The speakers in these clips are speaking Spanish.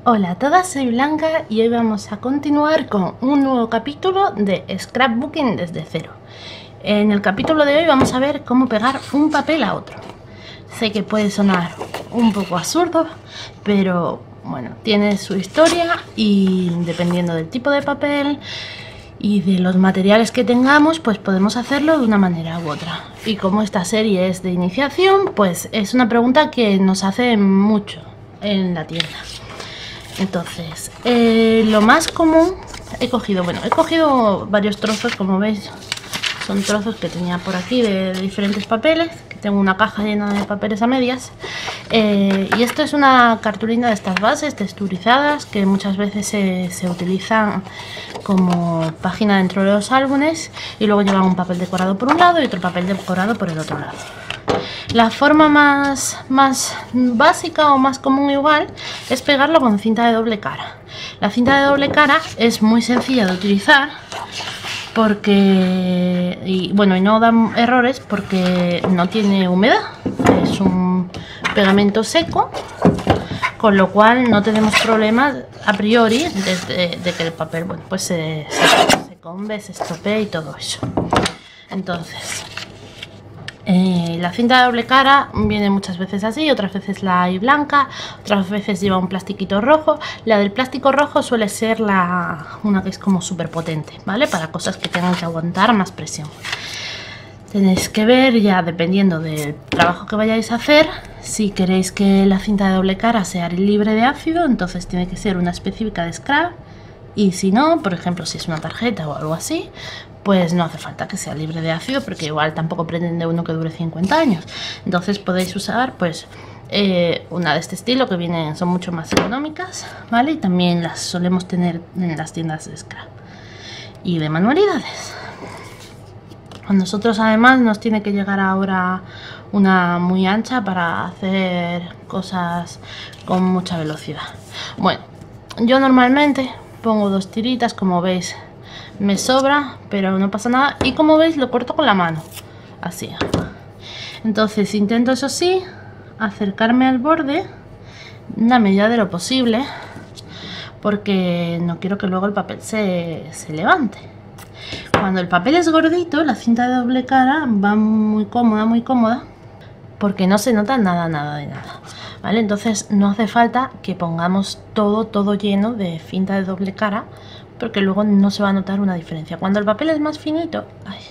Hola a todas, soy Blanca y hoy vamos a continuar con un nuevo capítulo de Scrapbooking desde cero. En el capítulo de hoy vamos a ver cómo pegar un papel a otro. Sé que puede sonar un poco absurdo, pero bueno, tiene su historia y dependiendo del tipo de papel y de los materiales que tengamos, pues podemos hacerlo de una manera u otra. Y como esta serie es de iniciación, pues es una pregunta que nos hacen mucho en la tienda. Entonces, lo más común, he cogido varios trozos, como veis, son trozos que tenía por aquí de diferentes papeles, que tengo una caja llena de papeles a medias. Y esto es una cartulina de estas bases texturizadas que muchas veces se utilizan como página dentro de los álbumes y luego llevan un papel decorado por un lado y otro papel decorado por el otro lado. La forma más básica o más común igual es pegarlo con cinta de doble cara. La cinta de doble cara es muy sencilla de utilizar y no da errores porque no tiene humedad. Es un pegamento seco, con lo cual no tenemos problemas a priori de que el papel se combe, se estropee y todo eso. Entonces, la cinta de doble cara viene muchas veces así, otras veces la hay blanca, otras veces lleva un plastiquito rojo. La del plástico rojo suele ser una que es como súper potente, ¿vale? Para cosas que tengan que aguantar más presión. Tenéis que ver ya, dependiendo del trabajo que vayáis a hacer, si queréis que la cinta de doble cara sea libre de ácido, entonces tiene que ser una específica de scrap. Y si no, por ejemplo, si es una tarjeta o algo así, pues no hace falta que sea libre de ácido, porque igual tampoco pretende uno que dure 50 años. Entonces podéis usar una de este estilo, que son mucho más económicas, ¿vale? Y también las solemos tener en las tiendas de scrap y de manualidades. A nosotros además nos tiene que llegar ahora una muy ancha para hacer cosas con mucha velocidad. Bueno, yo normalmente pongo 2 tiritas, como veis me sobra, pero no pasa nada. Y como veis lo corto con la mano, así. Entonces intento, eso sí, acercarme al borde en la medida de lo posible, porque no quiero que luego el papel se levante. Cuando el papel es gordito, la cinta de doble cara va muy cómoda, porque no se nota nada de nada, ¿vale? Entonces no hace falta que pongamos todo lleno de cinta de doble cara, porque luego no se va a notar una diferencia. Cuando el papel es más finito,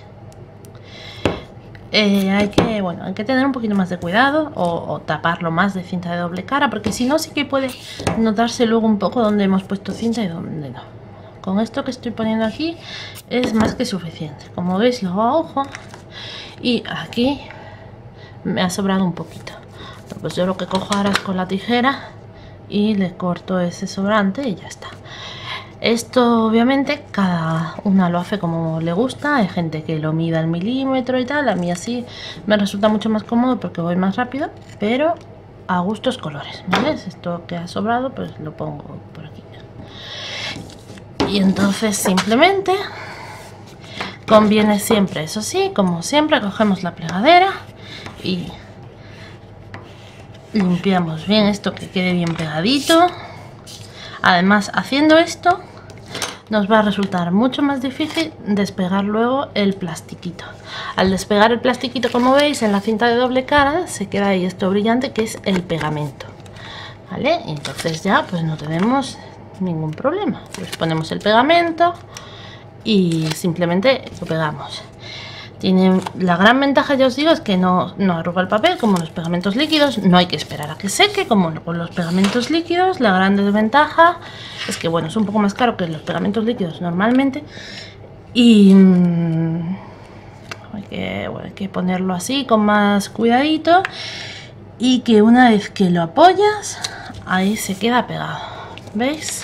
hay que tener un poquito más de cuidado o taparlo más de cinta de doble cara, porque si no sí que puede notarse luego un poco donde hemos puesto cinta y donde no. Con esto que estoy poniendo aquí es más que suficiente. Como veis, lo hago a ojo y aquí me ha sobrado un poquito. Pues yo lo que cojo ahora es con la tijera y le corto ese sobrante y ya está. Esto obviamente cada una lo hace como le gusta. Hay gente que lo mida al milímetro y tal. A mí así me resulta mucho más cómodo porque voy más rápido, pero a gustos colores, ¿vale? Esto que ha sobrado pues lo pongo por aquí. Y entonces simplemente conviene siempre, eso sí, como siempre, cogemos la plegadera y limpiamos bien esto, que quede bien pegadito. Además, haciendo esto nos va a resultar mucho más difícil despegar luego el plastiquito. Al despegar el plastiquito, como veis, en la cinta de doble cara se queda ahí esto brillante, que es el pegamento, ¿vale? Y entonces ya pues no tenemos ningún problema. Pues ponemos el pegamento y simplemente lo pegamos. Tiene la gran ventaja, ya os digo, es que no arruga el papel como los pegamentos líquidos. No hay que esperar a que seque como con los pegamentos líquidos. La gran desventaja es que es un poco más caro que los pegamentos líquidos normalmente. Y hay que ponerlo así con más cuidadito, y que una vez que lo apoyas ahí se queda pegado. ¿Veis?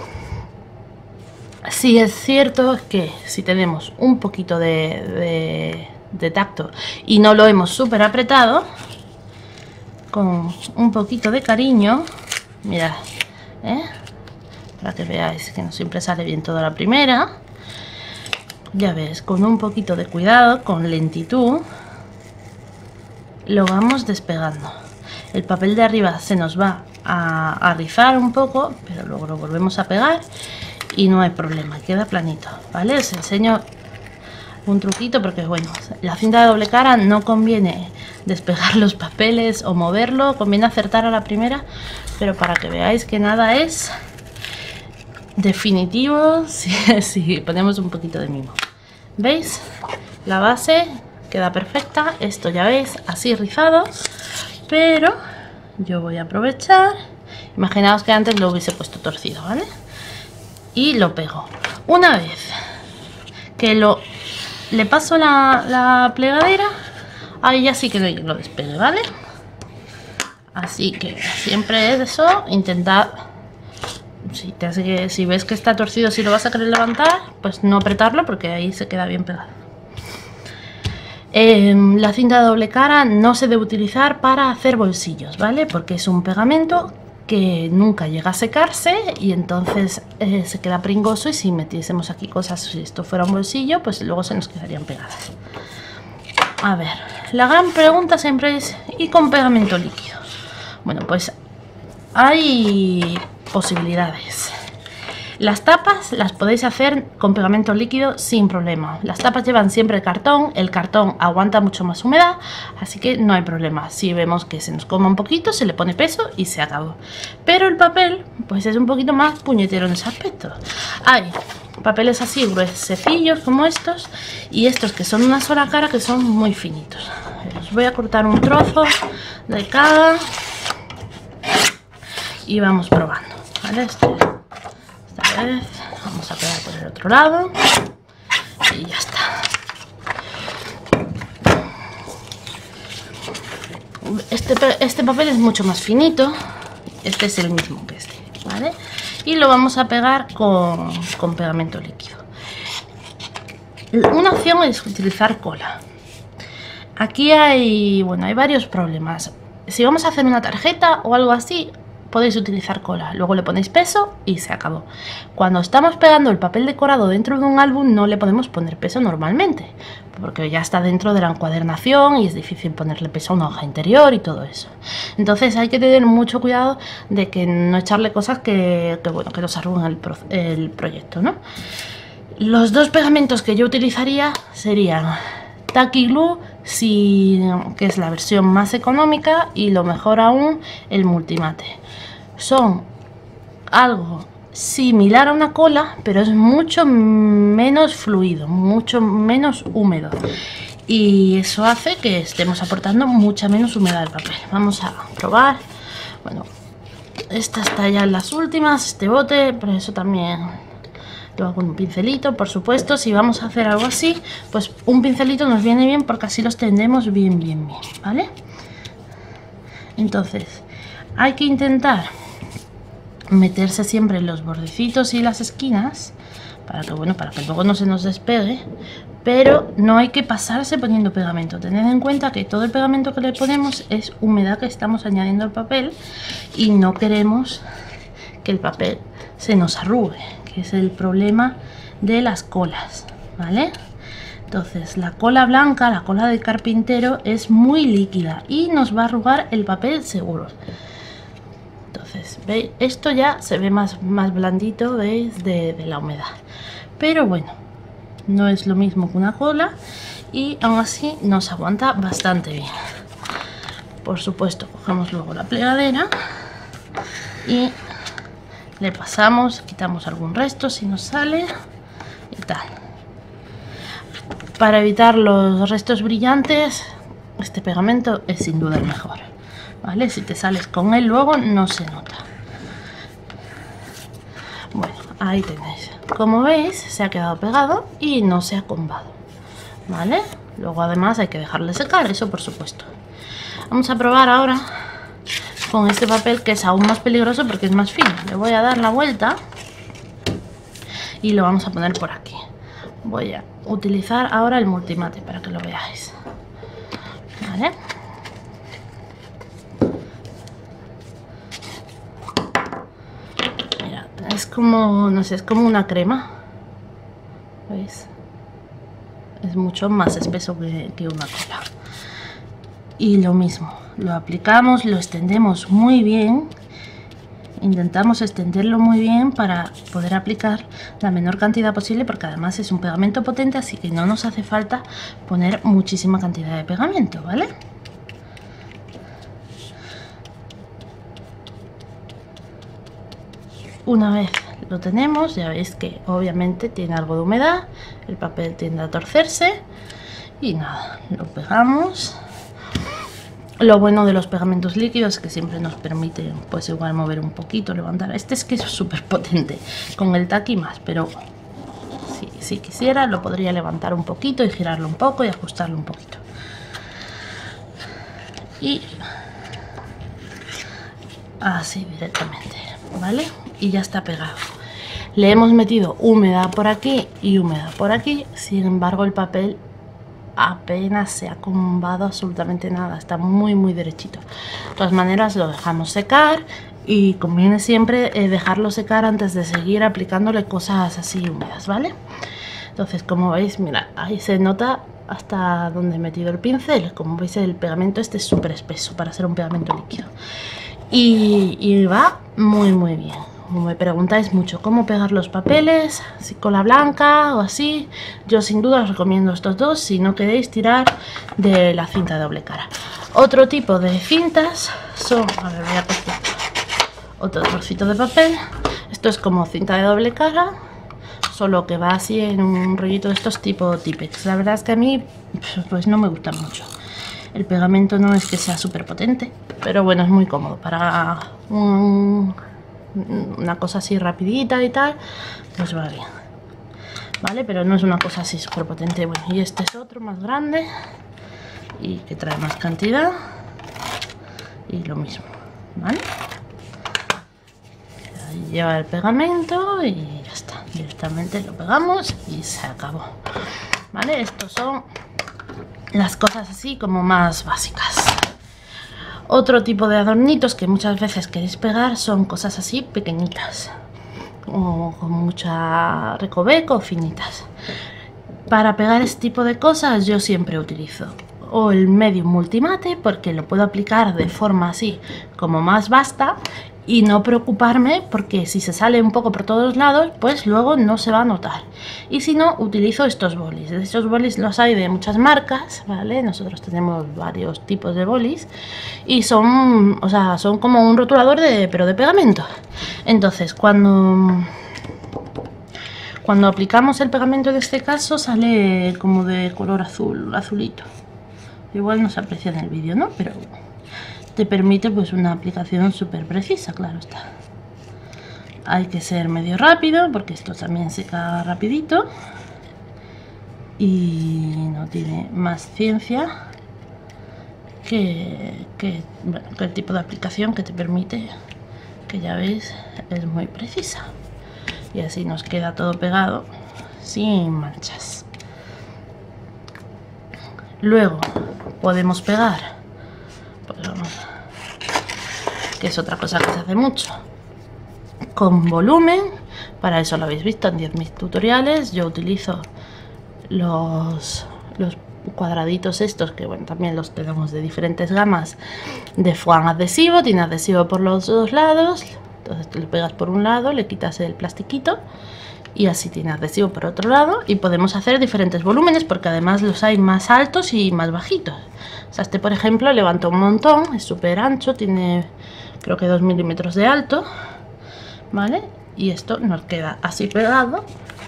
Sí, es cierto que si tenemos un poquito de tacto y no lo hemos súper apretado, con un poquito de cariño, mirad, para que veáis que no siempre sale bien toda la primera, ya ves, con un poquito de cuidado, con lentitud, lo vamos despegando. El papel de arriba se nos va a rizar un poco, pero luego lo volvemos a pegar y no hay problema, queda planito, ¿vale? Os enseño un truquito porque bueno, la cinta de doble cara no conviene despegar los papeles o moverlo, conviene acertar a la primera, pero para que veáis que nada es definitivo si ponemos un poquito de mimo. ¿Veis? La base queda perfecta, esto ya veis, así rizado, pero yo voy a aprovechar, imaginaos que antes lo hubiese puesto torcido, ¿vale? Y lo pego. Una vez que le paso la plegadera, ahí ya sí que lo despegue, ¿vale? Así que siempre es eso, intentad, si ves que está torcido, si lo vas a querer levantar, pues no apretarlo porque ahí se queda bien pegado. La cinta de doble cara no se debe utilizar para hacer bolsillos, ¿vale? Porque es un pegamento que nunca llega a secarse y entonces se queda pringoso, y si metiésemos aquí cosas, si esto fuera un bolsillo, pues luego se nos quedarían pegadas. A ver, la gran pregunta siempre es: ¿y con pegamento líquido? Bueno, pues hay posibilidades. Las tapas las podéis hacer con pegamento líquido sin problema. Las tapas llevan siempre el cartón aguanta mucho más humedad, así que no hay problema. Si vemos que se nos coma un poquito, se le pone peso y se acabó. Pero el papel, pues es un poquito más puñetero en ese aspecto. Hay papeles así gruesecillos como estos, y estos que son una sola cara, que son muy finitos. Os voy a cortar un trozo de cada y vamos probando, ¿vale? Esta vez vamos a pegar por el otro lado y ya está. Este papel es mucho más finito, este es el mismo que este, ¿vale? Y lo vamos a pegar con pegamento líquido. Una opción es utilizar cola. Aquí hay varios problemas. Si vamos a hacer una tarjeta o algo así, podéis utilizar cola, luego le ponéis peso y se acabó. Cuando estamos pegando el papel decorado dentro de un álbum, no le podemos poner peso normalmente, porque ya está dentro de la encuadernación y es difícil ponerle peso a una hoja interior y todo eso. Entonces hay que tener mucho cuidado de que no echarle cosas que nos arruinen el proyecto, ¿no? Los dos pegamentos que yo utilizaría serían Tacky Glue, que es la versión más económica, y lo mejor aún, el Multimate. Son algo similar a una cola, pero es mucho menos fluido, mucho menos húmedo, y eso hace que estemos aportando mucha menos humedad al papel. Vamos a probar. Bueno, esta está ya en las últimas, este bote, pero eso también lo hago con un pincelito, por supuesto. Si vamos a hacer algo así, pues un pincelito nos viene bien, porque así los tendemos bien, ¿vale? Entonces hay que intentar meterse siempre en los bordecitos y las esquinas para que luego no se nos despegue, pero no hay que pasarse poniendo pegamento. Tened en cuenta que todo el pegamento que le ponemos es humedad que estamos añadiendo al papel, y no queremos que el papel se nos arrugue, que es el problema de las colas, ¿vale? Entonces la cola blanca, la cola del carpintero, es muy líquida y nos va a arrugar el papel seguro. Entonces, ¿veis? Esto ya se ve más blandito, ¿veis? De la humedad. Pero bueno, no es lo mismo que una cola, y aún así nos aguanta bastante bien. Por supuesto, cogemos luego la plegadera y le pasamos, quitamos algún resto si nos sale y tal. Para evitar los restos brillantes, este pegamento es sin duda el mejor, ¿vale? Si te sales con él luego no se nota. Bueno, ahí tenéis. Como veis, se ha quedado pegado y no se ha combado, ¿vale? Luego además hay que dejarle secar, eso por supuesto. Vamos a probar ahora con este papel, que es aún más peligroso porque es más fino. Le voy a dar la vuelta y lo vamos a poner por aquí. Voy a utilizar ahora el Multimate para que lo veáis, ¿vale? Mira, es como, no sé, es como una crema, ¿veis? Es mucho más espeso que una cola. Y lo mismo, lo aplicamos, lo extendemos muy bien intentamos extenderlo muy bien para poder aplicar la menor cantidad posible, porque además es un pegamento potente, así que no nos hace falta poner muchísima cantidad de pegamento, ¿vale? Una vez lo tenemos, ya veis que obviamente tiene algo de humedad, el papel tiende a torcerse y nada, lo pegamos. Lo bueno de los pegamentos líquidos es que siempre nos permite, pues igual mover un poquito, levantar. Este es que es súper potente, con el taqui más, pero si quisiera lo podría levantar un poquito y girarlo un poco y ajustarlo un poquito. Y así directamente, ¿vale? Y ya está pegado. Le hemos metido humedad por aquí y humedad por aquí, sin embargo el papel apenas se ha combado absolutamente nada, está muy derechito. De todas maneras lo dejamos secar y conviene siempre dejarlo secar antes de seguir aplicándole cosas así húmedas, ¿vale? Entonces, como veis, mira, ahí se nota hasta donde he metido el pincel. Como veis, el pegamento este es súper espeso para ser un pegamento líquido y va muy bien. Como me preguntáis mucho cómo pegar los papeles, si cola blanca o así, yo sin duda os recomiendo estos dos si no queréis tirar de la cinta de doble cara. Otro tipo de cintas son, a ver, voy a coger otro trocito de papel. Esto es como cinta de doble cara, solo que va así en un rollito de estos tipo Tipex. La verdad es que a mí pues no me gusta mucho. El pegamento no es que sea súper potente, pero bueno, es muy cómodo para una cosa así rapidita y tal, pues va bien, vale, pero no es una cosa así súper potente. Bueno, y este es otro más grande y que trae más cantidad y lo mismo, vale. Ahí lleva el pegamento y ya está, directamente lo pegamos y se acabó, vale. Estos son las cosas así como más básicas. Otro tipo de adornitos que muchas veces queréis pegar son cosas así pequeñitas o con mucha recoveco, finitas. Para pegar este tipo de cosas yo siempre utilizo o el Medium Multimate, porque lo puedo aplicar de forma así como más vasta y no preocuparme, porque si se sale un poco por todos lados pues luego no se va a notar. Y si no, utilizo estos bolis. Estos bolis los hay de muchas marcas, ¿vale? Nosotros tenemos varios tipos de bolis y son, o sea, son como un rotulador pero de pegamento. Entonces cuando aplicamos el pegamento, en este caso sale como de color azul, azulito. Igual no se aprecia en el vídeo, ¿no? Pero te permite pues una aplicación súper precisa, claro está. Hay que ser medio rápido porque esto también seca rapidito y no tiene más ciencia que el tipo de aplicación que te permite, que ya veis es muy precisa, y así nos queda todo pegado sin manchas. Luego podemos pegar, pues vamos, que es otra cosa que se hace mucho, con volumen. Para eso lo habéis visto en 10.000 tutoriales. Yo utilizo los cuadraditos estos, que bueno, también los tenemos de diferentes gamas, de foam adhesivo. Tiene adhesivo por los dos lados, entonces tú le pegas por un lado, le quitas el plastiquito y así tiene adhesivo por otro lado, y podemos hacer diferentes volúmenes porque además los hay más altos y más bajitos. O sea, este por ejemplo levanta un montón, es súper ancho, tiene creo que 2 milímetros de alto, ¿vale? Y esto nos queda así pegado.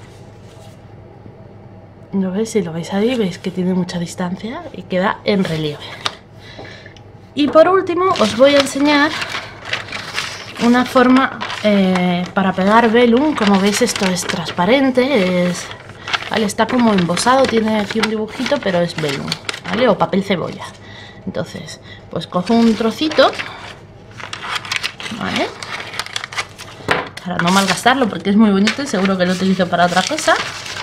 ¿Lo veis? Si lo veis ahí, veis que tiene mucha distancia y queda en relieve. Y por último os voy a enseñar una forma para pegar velum. Como veis, esto es transparente, ¿vale? Está como embosado, tiene aquí un dibujito, pero es velum, ¿vale? O papel cebolla. Entonces, pues cojo un trocito, ¿vale? Para no malgastarlo porque es muy bonito y seguro que lo utilizo para otra cosa.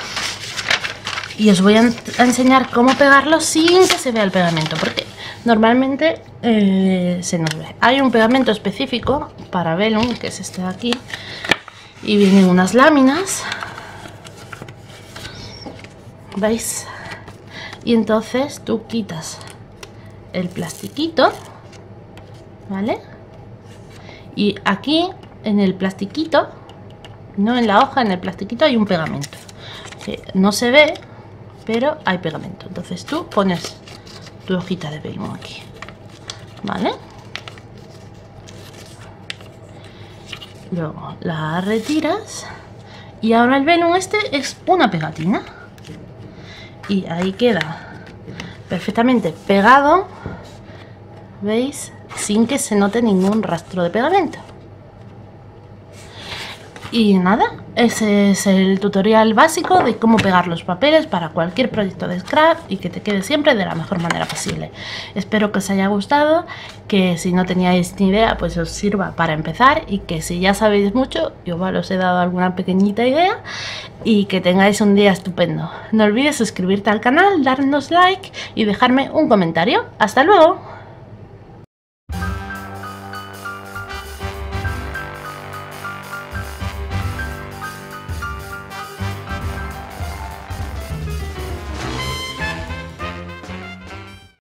Y os voy a enseñar cómo pegarlo sin que se vea el pegamento, porque normalmente se nos ve. Hay un pegamento específico para velum, que es este de aquí, y vienen unas láminas, ¿veis? Y entonces tú quitas el plastiquito, ¿vale? Y aquí en el plastiquito, no en la hoja, en el plastiquito hay un pegamento que no se ve, pero hay pegamento. Entonces tú pones tu hojita de vellum aquí, ¿vale? Luego la retiras y ahora el vellum este es una pegatina y ahí queda perfectamente pegado, ¿veis? Sin que se note ningún rastro de pegamento. Y nada, ese es el tutorial básico de cómo pegar los papeles para cualquier proyecto de scrap y que te quede siempre de la mejor manera posible. Espero que os haya gustado, que si no teníais ni idea pues os sirva para empezar, y que si ya sabéis mucho, yo igual os he dado alguna pequeñita idea, y que tengáis un día estupendo. No olvides suscribirte al canal, darnos like y dejarme un comentario. ¡Hasta luego!